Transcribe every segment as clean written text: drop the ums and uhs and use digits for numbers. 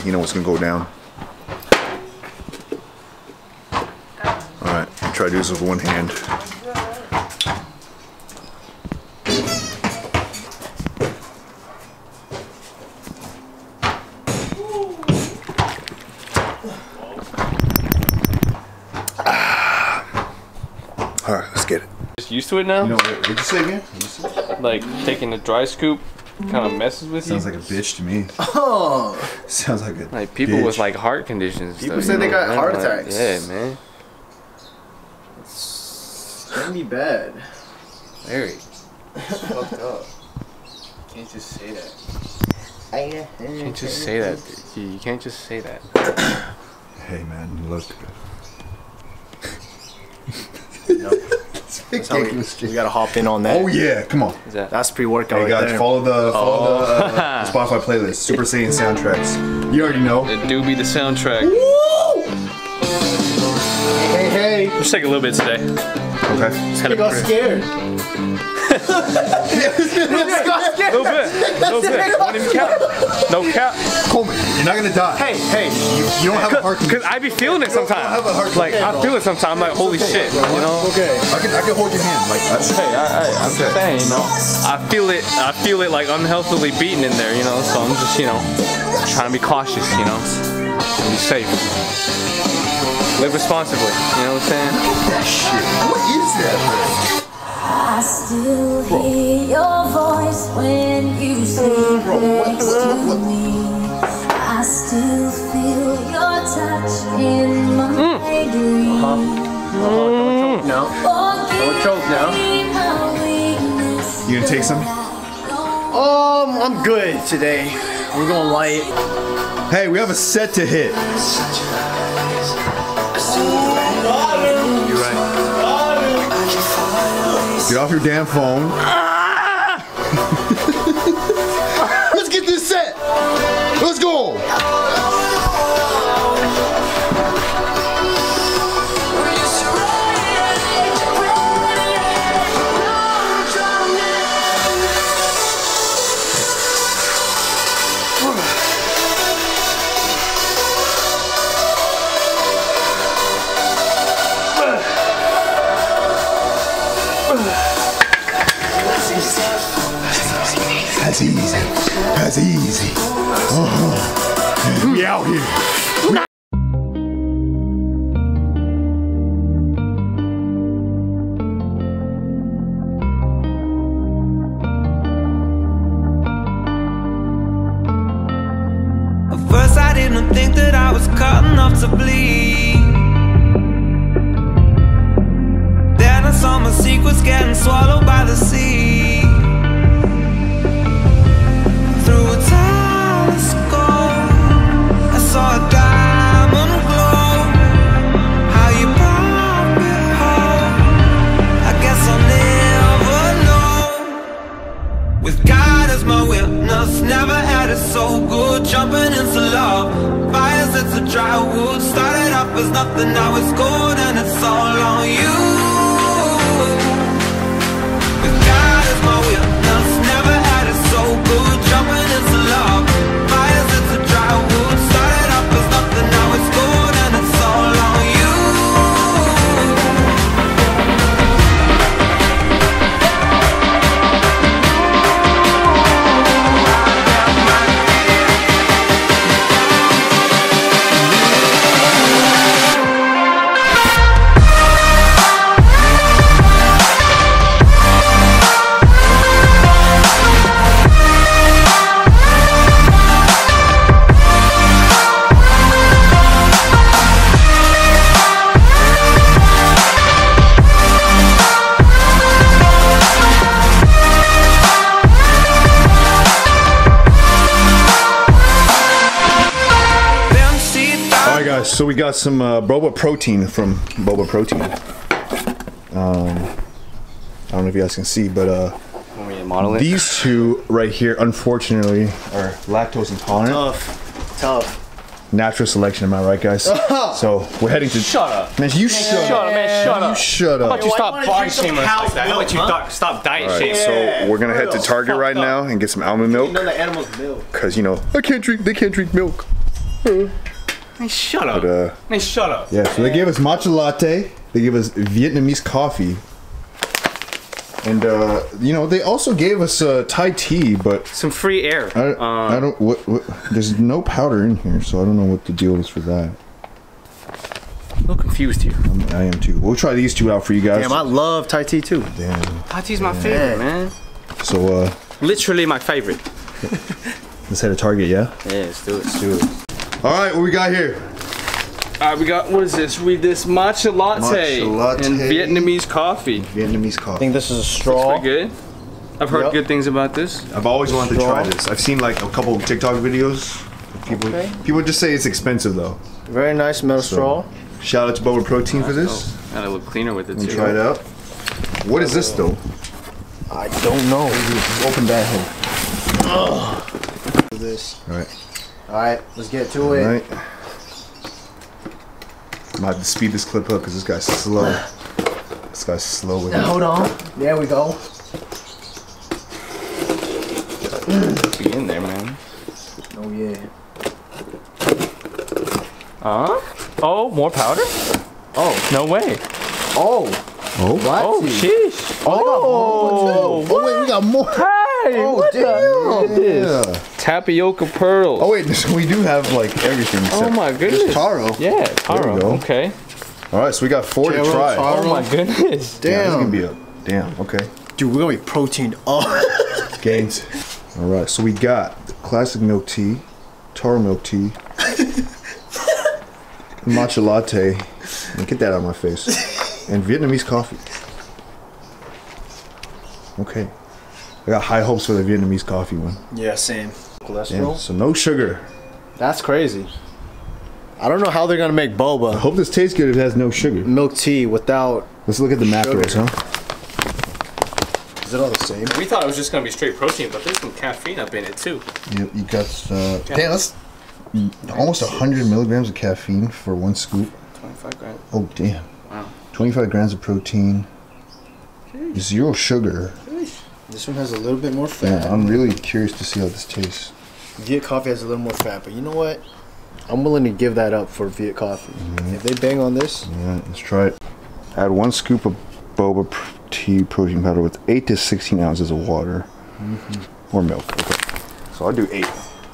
you know what's gonna go down. Alright, try to do this with one hand. Alright, let's get it. Just used to it now? You know, what did you say again? Like taking a dry scoop kind of messes with you. Sounds like a bitch to me. Oh. Sounds like a like people bitch. with like heart conditions. People say they got heart attacks. Yeah, man. It's gonna be bad. Very. It's fucked up. Can't just say that. You can't just say that. You can't just say that. Hey man, look. Nope. That's how we gotta hop in on that. Oh yeah, come on. That's pre-workout. Hey right guys, there. follow the Spotify playlist, Super Saiyan soundtracks. You already know. It do be the soundtrack. Hey, hey. Let's take a little bit today. Okay. You got scared. A little bit. Don't even count. No cap. Coleman, you're not gonna die. Hey, hey. You don't have a heart condition. Cause I be feeling it sometimes. have a heart Like I feel it sometimes. I'm like, holy shit, you know. Okay. I can hold your hand. Like that's Hey, I'm just saying, you know. I feel it like unhealthily beating in there, you know. So I'm just, you know, trying to be cautious, you know, and be safe. Live responsibly, you know what I'm saying? that shit. What is that? I still hear your voice when you sleep next to me. I still feel your touch in my dreams. No. Don't choke now. You gonna take some? I'm good today. We're going light. Hey, we have a set to hit. You're right. Get off your damn phone. Let's get this set. Let's go. That's easy. That's easy. We out here. At first I didn't think that I was cut enough to bleed. Then I saw my secrets getting swallowed by the sea. Through a telescope I saw a diamond glow. How you brought me home, I guess I'll never know. With God as my witness, never had it so good. Jumping into love, fires into dry wood. Started off as nothing, now it's gold, and it's all on you. With God as my witness, never had it so good. Jumping into love, fires into dry wood. Started off as nothing, now it's gold, and it's all on you. Alright guys, so we got some boba protein from Boba Protein. I don't know if you guys can see, but Want me to model it? these two right here, unfortunately, are lactose intolerant. Tough. Natural selection, am I right, guys? So we're heading to. Shut up. Man, you shut up. Man, shut You up. shut How up. about you stop wanna body drink some shaming us cow's like that? How about you milk, stop diet Alright, shaming? so we're gonna head to Target right now and get some almond You know milk, the animal's milk. cause you know they can't drink milk. Hey, shut up. But, Hey, shut up. yeah, so they gave us matcha latte. They gave us Vietnamese coffee. And, you know, they also gave us Thai tea, but Some free air. I don't, what, there's no powder in here, so I don't know what the deal is for that. A little confused here. I am too. We'll try these two out for you guys. Damn, I love Thai tea too. Damn. Thai tea's my favorite, man. So, Literally my favorite. let's head to Target, yeah? Yeah, let's do it. Let's do it. All right, what we got here? Alright, we got, what is this? Read this matcha latte, Matcha latte. and Vietnamese coffee. Vietnamese I coffee. think this is a straw. Pretty good. I've heard Yep. good things about this. I've always wanted to Straw. try this. I've seen like a couple of TikTok videos. People just say it's expensive though. Very nice metal straw. Shout out to Boba Protein for this. Gotta look cleaner with it Let me too. try it out. What is this though? I don't know. Open that head. This. All right. All right, let's get to All it. right. I'm gonna have to speed this clip up because this guy's slow. This guy's slow with it. Hold on. There we go. Be in there, man. Oh yeah. Oh, more powder? Oh. No way. Oh. Oh. What? Oh, sheesh. Oh. Oh wait, we got more. Hey, Oh what damn. Look at this. Yeah. Tapioca pearls. Oh wait, so we do have like everything. Oh except- my goodness. Taro. Yeah, taro. go. Okay. All right, so we got 4 to Taro, try. taro. Oh my goodness. Yeah, this is gonna Damn. be a damn. Okay. Dude, we're gonna be proteined up. Gains. All right, so we got classic milk tea, taro milk tea, matcha latte. Get that out of my face. And Vietnamese coffee. Okay. I got high hopes for the Vietnamese coffee one. Yeah, same. Damn, Cholesterol. so no sugar. That's crazy. I don't know how they're gonna make I boba hope this tastes good if it has no sugar. milk tea without. Let's look at the macros, Sugar. huh? Is it all the same? We thought it was just gonna be straight protein, but there's some caffeine up in it too. You got, damn, that's almost 100 milligrams of caffeine for 1 scoop. 25 grams. Oh, damn. Wow. 25 grams of protein. 0 sugar. This one has a little bit more Yeah, fat. I'm really curious to see how this tastes. Viet coffee has a little more fat, but you know what? I'm willing to give that up for Viet coffee. If they bang on this, Yeah, let's try it. Add 1 scoop of boba tea protein powder with 8 to 16 ounces of water or milk. Okay, so I'll do 8.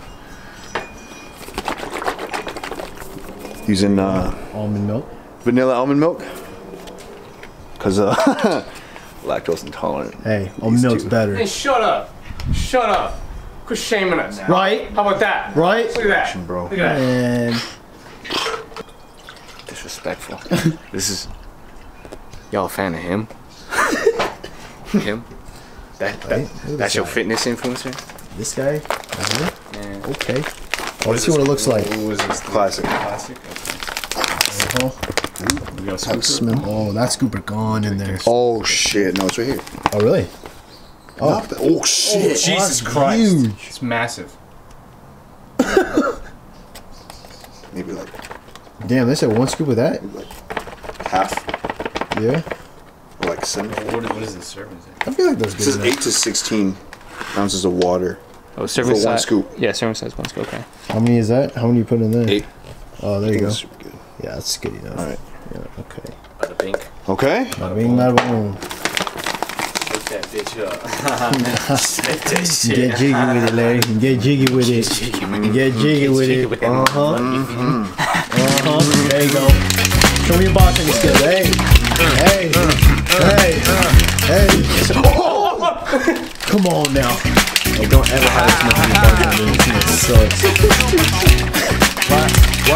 Using almond milk. vanilla almond milk because lactose intolerant. Hey, almond milk's better. Hey, shut up. Shut up. Quit shaming us. Right? How about that? Right? Look at that. Bro. Look at that. And Disrespectful. This is. Y'all a fan of him? Him? That's your fitness influencer? this guy. Yeah. Okay. Oh, let's see what it looks like. What was this? Classic. Classic? Oh, We got That smell. oh, that scooper gone in there. Oh shit! No, it's right here. Oh, really? Oh, oh shit! Jesus that's Christ. huge. It's massive. Maybe like Damn, they said 1 scoop of that? half, Yeah. or like 7. What is this serving? I feel like that's It good. says enough. 8 to 16 ounces of water. Oh, serving For 1 size. scoop. Yeah, serving size 1 scoop. Okay. How many is that? How many you put in there? 8. Oh, there you go. That's super good. Yeah, that's good enough. All right. Yeah, okay. Bada bink. Okay. Bada bing, bada boom. Hook that bitch up. Get jiggy with it, Larry. Get jiggy with it. Get jiggy with it. Uh-huh. There you go. Show me your boxing skills. Hey. Hey. Hey. Hey. Come on now. Hey, don't ever have this much in your boxing. It sucks. What?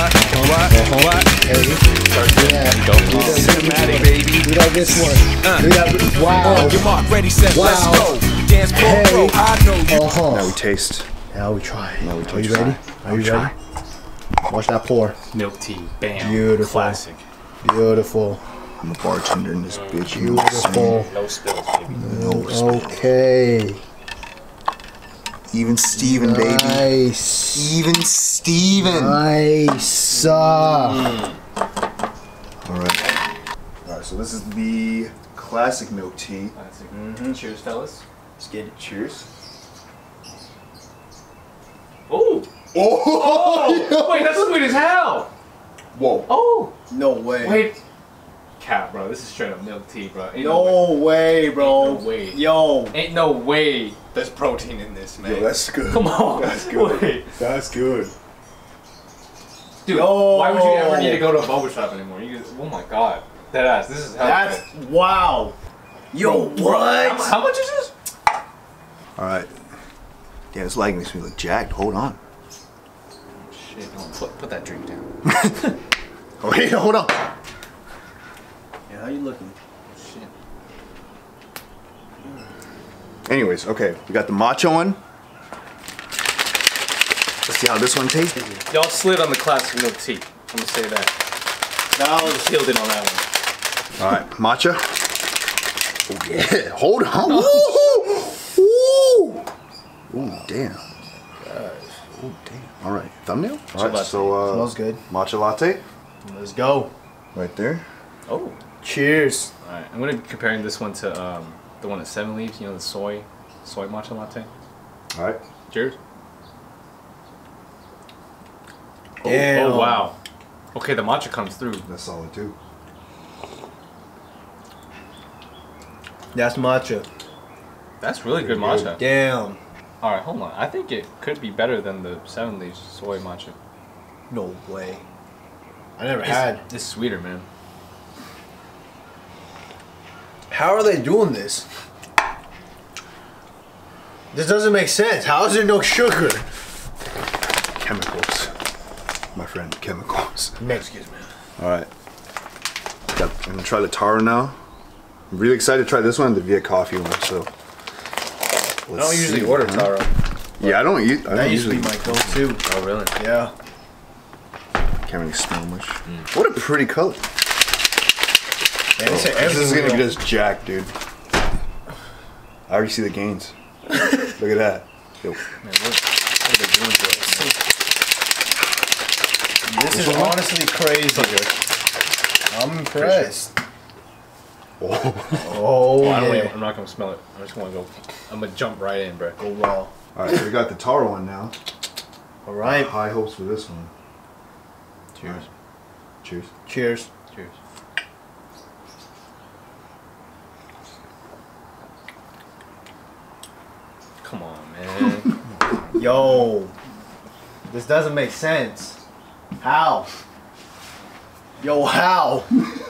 Hey. Cinematic, baby. Do that this one. Do that. Wow. Your mark, ready, set, let's Wow. go. Dance floor, Hey. bro, I know you. Now Uh-huh. we taste. Now we try. Now we Are you taste. ready? Are you ready? Watch that pour. Milk tea. Bam. Beautiful. Classic. Beautiful. I'm a bartender in this bitch. You Beautiful. No spills, baby. Okay. Even Steven, baby. Nice. Even Steven. Nice. All right. All right. So this is the classic milk tea. Classic. Cheers, fellas. Let's get it. Cheers. Oh, Oh, wait, that's sweet as hell. Whoa. Oh, No way. wait. Cap, bro, this is straight up milk tea, bro. Ain't No way, bro. Ain't no way. Yo. Ain't no way there's protein in this, man. Yo, that's good. Come on. That's good. Wait. That's good. Dude, Yo. why would you ever need to go to a barber shop anymore? You just, oh my god. That ass, this is healthy. That's wow. Yo, what? How much is this? All right. Yeah, this light makes me look jacked. Hold on. Shit, don't put that drink down. Oh, wait, hold on. Yeah, how you looking? Shit. Anyways, okay, we got the matcha one. Let's see how this one tastes. Y'all slid on the classic milk tea. I'm gonna say that. That was Killed it on that one. All right, matcha. Oh yeah, hold on. Ooh, damn. Ooh, damn. All right, thumbnail. All right, so smells good. matcha latte Let's go. right there. Oh. Cheers. Alright, I'm gonna be comparing this one to the one at 7 Leaves, you know, the soy matcha latte. All right. Cheers. Damn. Oh wow. Okay, the matcha comes through. That's solid too. That's matcha. That's really good matcha. Damn. Alright, hold on. I think it could be better than the 7 Leaves soy matcha. No way. I never had. It's sweeter, man. How are they doing this? This doesn't make sense. How is there no sugar? Chemicals, my friend. Chemicals. Mexicans, man. All right. I'm gonna try the taro now. I'm really excited to try this one, the Viet Coffee one. So. I don't usually order taro. Yeah, I don't That used to usually. be my go-to. Oh really? Yeah. Can't really smell much. What a pretty color. Man, they say This is everything gonna real. get us jacked, dude. I already see the gains. Look at that. Yo. Man, what are they doing to us, man? This is honestly crazy. I'm impressed. Oh. Oh, I don't yeah. even, I'm not gonna smell it. I just wanna go. I'm gonna jump right in, bro. Go raw. All right, so we got the taro one now. All right. High hopes for this one. Cheers. Cheers. Cheers. Cheers. Come on, man. Yo. This doesn't make sense. How? Yo, how?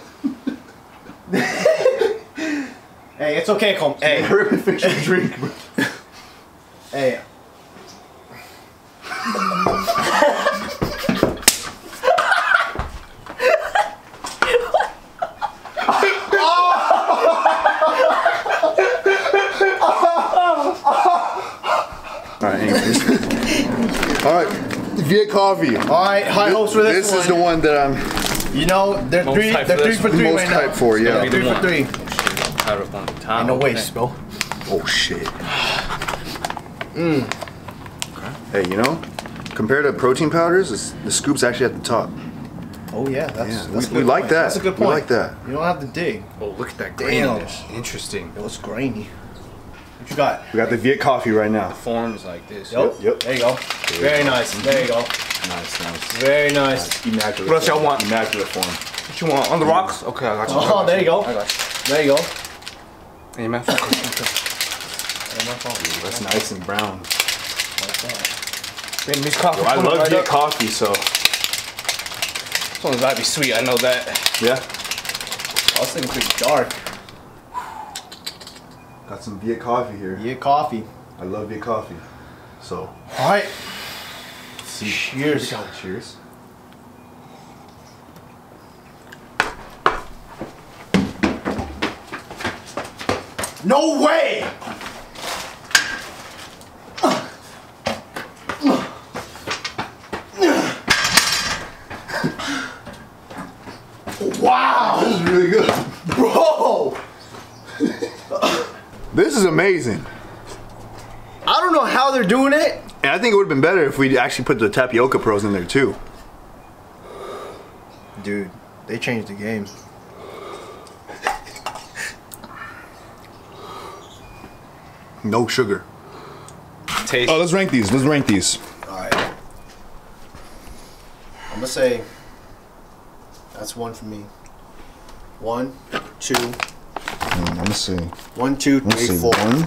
Hey, it's okay, Hey. Hurry up, fix your drink. Hey. All right, anyways. All right, Viet Coffee. All right, high hopes for this one. This is the one that I'm You know, they're Most three. hyped They're for 3 this for one. 3 most right now. hyped for, yeah. Gotta be 3 the for one. 3. Powder up on the top. Ain't no waste, bro. Oh shit. Hey, you know, compared to protein powders, the scoop's actually at the top. Oh yeah, that's, Yeah, that's a we good like point. that. That's a good We point. like that. You don't have to dig. Oh, look at that Damn. graininess. Interesting. It was grainy. What you got? We got the Viet Coffee right now. Forms like this. Yep. There you go. Very nice. There you go. Nice. Very nice. Immaculate. What else y'all form. want? Immaculate form. What you want? On the rocks? Okay, I got you. Oh, there you go. I got There you go. you. Hey, man. That's nice and brown. Vietnamese coffee. I coming love right Viet up. Coffee, so This one's about to be sweet. I know that. yeah. I was thinking pretty dark. Got some Viet Coffee here. Yeah, coffee. I love Viet Coffee. So, All right. see. Cheers. Cheers. No way. Wow, This is really good. bro. This is amazing. I don't know how they're doing it. And I think it would have been better if we actually put the tapioca pearls in there too. Dude, they changed the game. No sugar. Taste. Let's rank these. All right. gonna say that's one for me. 1, 2. I'm gonna say 1, 2, I'm gonna 3, say 4. 1.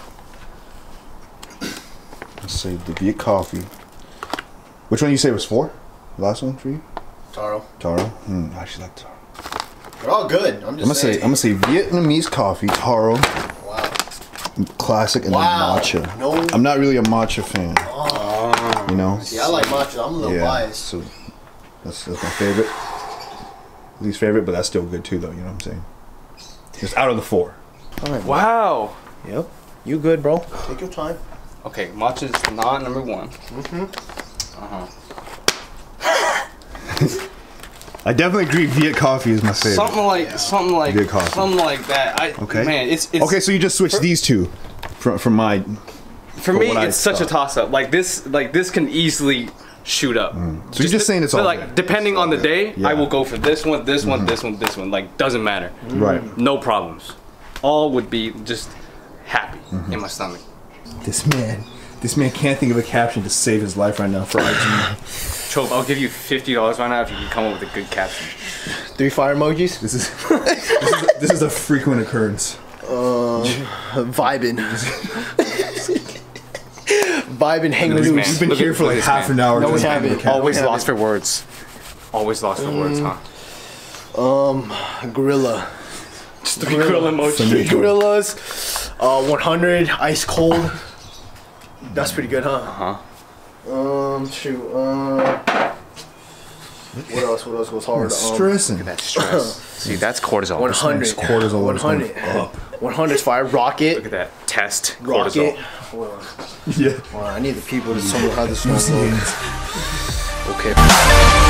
Let's say the Viet coffee. Which one you say was 4? Last one for you? Taro. Taro. I actually like Taro. They're all good. I'm saying. I'm gonna say Vietnamese coffee, Taro, Wow. classic, and Wow. then matcha. No. I'm not really a matcha fan. You know. Yeah, I like matcha. I'm a little biased. So that's my favorite. Least favorite, but that's still good too, though. You know what I'm saying? Just out of the 4. All right. Wow. Yep. You good, bro? Take your time. Okay, matcha's not number 1. I definitely agree. Viet coffee is my favorite. Something like Good coffee. something like that. Okay. Man, it's Okay, so you just switched these two from my. for me. what I It's such a thought. toss up. Like this can easily shoot up. So you're just saying it's all like good. depending on the day, Yeah. I will go for this one, this one, this one, this one. Like doesn't matter. Right. No problems. All would be just happy in my stomach. This man can't think of a caption to save his life right now for IG. Chop, I'll give you $50 right now if you can come up with a good caption. 3 fire emojis. This is a frequent occurrence. Vibing. Vibing, hanging Look at this loose. We've been Look here at- for look like at this half man. an hour. No, we just haven't. making the caption. Always have lost for words. Always lost for words, huh? Gorilla. Just 3 gorilla emoji. 3 gorillas. 100 ice cold. That's pretty good, huh? Shoot. What else goes hard? Stressing. That stress. See, that's cortisol. 100. This cortisol is going 100. up. 100 is fire. Rocket. Look at that. Test Rocket. cortisol. Hold on. Yeah. Hold on, I need the people to tell me how this one goes. Okay.